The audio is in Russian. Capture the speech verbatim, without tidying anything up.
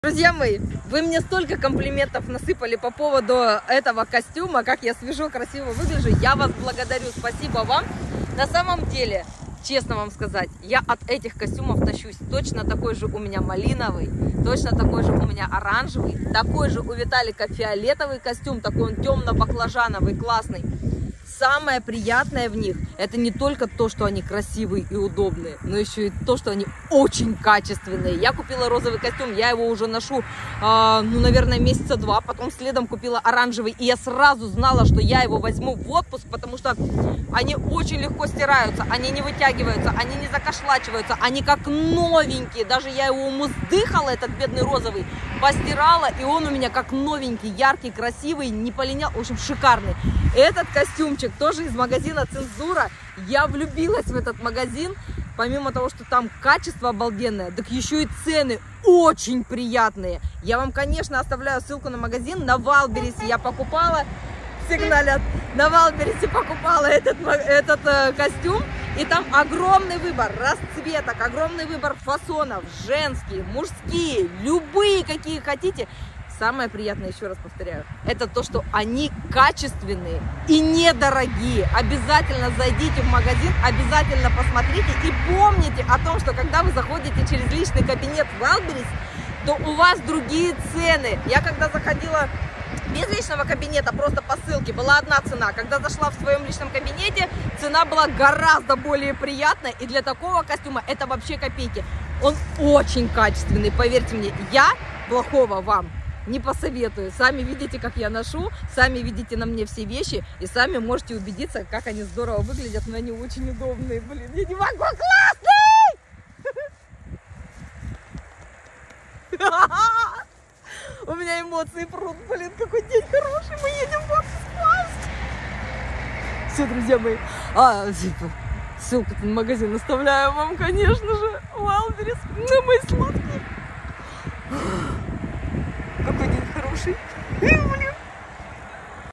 Друзья мои, вы мне столько комплиментов насыпали по поводу этого костюма, как я свежо, красиво выгляжу. Я вас благодарю, спасибо вам. На самом деле, честно вам сказать, я от этих костюмов тащусь. Точно такой же у меня малиновый, точно такой же у меня оранжевый, такой же у Виталика фиолетовый костюм, такой он темно-баклажановый, классный. Самое приятное в них, это не только то, что они красивые и удобные, но еще и то, что они очень качественные. Я купила розовый костюм, я его уже ношу, э, ну, наверное, месяца два. Потом следом купила оранжевый, и я сразу знала, что я его возьму в отпуск, потому что они очень легко стираются, они не вытягиваются, они не закошлачиваются, они как новенькие. Даже я его умуздыхала, этот бедный розовый, постирала, и он у меня как новенький, яркий, красивый, не полинял, в общем, шикарный. Этот костюмчик тоже из магазина «Цензура». Я влюбилась в этот магазин. Помимо того, что там качество обалденное, так еще и цены очень приятные. Я вам, конечно, оставляю ссылку на магазин. На Вайлдберрисе я покупала, сигналят, на Вайлдберрисе покупала этот, этот э, костюм. И там огромный выбор расцветок, огромный выбор фасонов, женские, мужские, любые, какие хотите. Самое приятное, еще раз повторяю, это то, что они качественные и недорогие. Обязательно зайдите в магазин, обязательно посмотрите и помните о том, что когда вы заходите через личный кабинет в Wildberries, то у вас другие цены. Я когда заходила без личного кабинета, просто по ссылке, была одна цена. Когда зашла в своем личном кабинете, цена была гораздо более приятная. И для такого костюма это вообще копейки. Он очень качественный, поверьте мне. Я плохого вам не посоветую. Сами видите, как я ношу, сами видите на мне все вещи, и сами можете убедиться, как они здорово выглядят, но они очень удобные. Блин, я не могу, классный! У меня эмоции прут, блин, какой день хороший, мы едем в отпуск. Все, друзья мои, а, ссылку на магазин оставляю вам, конечно же, Wildberries, на мои сладкие. Какой день хороший.